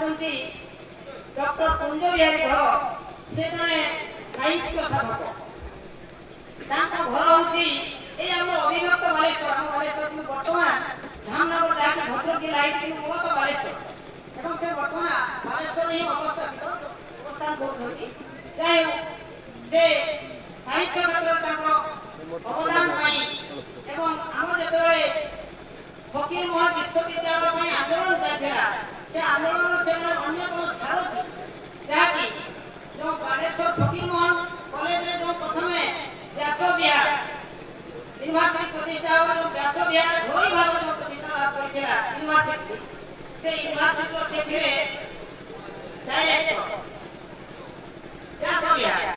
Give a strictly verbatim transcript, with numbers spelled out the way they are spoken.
होती डॉक्टर कुंज बिहारी धर से जड़े साहित्य साधक घर हूँ ये आम अभिव्यक्त बालेश्वर आम बालेश्वर बर्तमान धामनगर जहाँ भद्रक जिला मूलत बालेश्वर और से बर्तमान बालेश्वर ही अवस्थापित अवस्थान कर जाए से साहित्य क्षेत्र अवदान आम जो फकीर मोहन विश्वविद्यालय आंदोलन चलता से आंदोलन से अन्यतम सारथी जहाँकि जो बालेश्वर फकीर मोहन कॉलेज में जो प्रथम व्यास विहार यूनिवर्सिटी प्रतिष्ठा जो व्यास विहार घोड़ी भाव जो प्रतिष्ठा लाभ करथिला यूनिवर्सिटी से यूनिवर्सिटी से डायरेक्टर व्यास विहार।